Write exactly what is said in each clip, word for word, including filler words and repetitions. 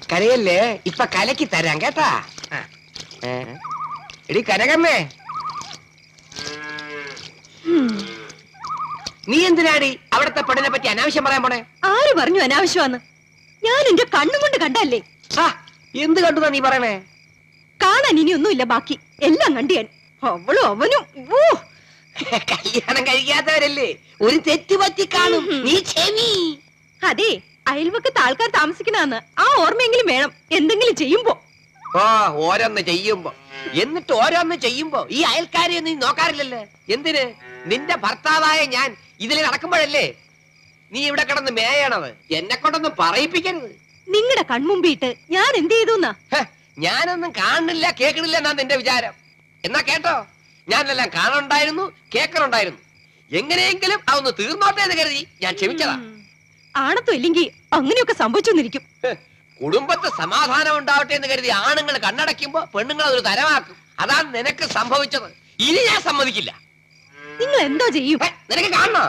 കരയല്ലേ, ഇപ്പൊ കലക്കി തരാം കേട്ടാ. എടി കനകമ്മേ, നീ എന്തിനാടി അവിടത്തെ പെണ്ണിനെ പറ്റി അനാവശ്യം പറയാൻ പോണേ? ആര് പറഞ്ഞു അനാവശ്യമാന്ന്? ഞാൻ എന്റെ കണ്ണും കൊണ്ട് കണ്ടല്ലേ. എന്ത് കണ്ടുതാ നീ പറയണേ? കാണാൻ ഇനിയൊന്നുമില്ല ബാക്കി, എല്ലാം കണ്ടു ഞാൻ. അവളും അവനും കല്യാണം കഴിക്കാത്തവരല്ലേ, ഒരു തെറ്റ് പറ്റി കാണും. നീ ചെവി. അതെ, അയൽവക്കത്ത് ആൾക്കാർ താമസിക്കണമെന്ന് ആ ഓർമ്മയെങ്കിലും വേണം എന്തെങ്കിലും ചെയ്യുമ്പോ. ഓ, ഓരോന്ന് ചെയ്യുമ്പോ, എന്നിട്ട് ഓരോന്ന് ചെയ്യുമ്പോ ഈ അയൽക്കാരെ നീ നോക്കാറില്ലല്ലേ? എന്തിന്? നിന്റെ ഭർത്താവായ ഞാൻ ഇതിൽ നടക്കുമ്പോഴല്ലേ നീ ഇവിടെ കിടന്ന് മേയണത്. എന്നെ കൊണ്ടൊന്നും പറയിപ്പിക്കരുത്. നിങ്ങളുടെ കൺമുമ്പിട്ട് ഞാൻ എന്ത് ചെയ്തു? ഞാനൊന്നും കാണുന്നില്ല കേൾക്കണില്ല എന്നാ നിന്റെ വിചാരം. എന്നാ കേട്ടോ, ഞാനെല്ലാം കാണുന്നുണ്ടായിരുന്നു, കേൾക്കണുണ്ടായിരുന്നു. എങ്ങനെയെങ്കിലും അതൊന്ന് തീർന്നോട്ടെ എന്ന് കരുതി ഞാൻ ക്ഷമിച്ചതാ. ആണത്തോ ഇല്ലെങ്കിൽ അങ്ങനെയൊക്കെ സംഭവിച്ചൊന്നിരിക്കും. കുടുംബത്ത് സമാധാനം ഉണ്ടാവട്ടെ എന്ന് കരുതി ആണുങ്ങൾ കണ്ണടയ്ക്കുമ്പോ പെണ്ണുങ്ങൾ അതൊരു തരമാക്കും. അതാണ് നിനക്ക് സംഭവിച്ചത്. ഇനി ഞാൻ സമ്മതിക്കില്ല. നിങ്ങൾ എന്തോ ചെയ്യും? നിനക്ക് കാണണോ?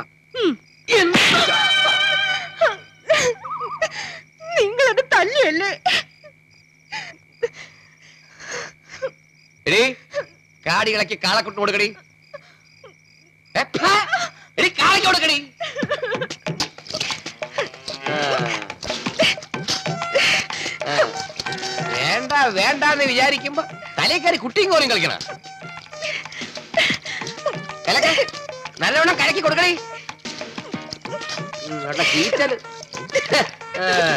നിങ്ങളത് തല്ലിയല്ലേ? എടീ, കാടികളൊക്കെ കാളക്കൊട്ട് കൊടുക്കടി. എടീ, കാളയ്ക്ക് കൊടുക്കടി. വേണ്ട വേണ്ടെന്ന് വിചാരിക്കുമ്പോ തലേക്കാരി കുട്ടിയും കോലും കളിക്കണ. കലക്ക നല്ലവണ്ണം കലക്കി കൊടുക്കണേ. ചീറ്റല്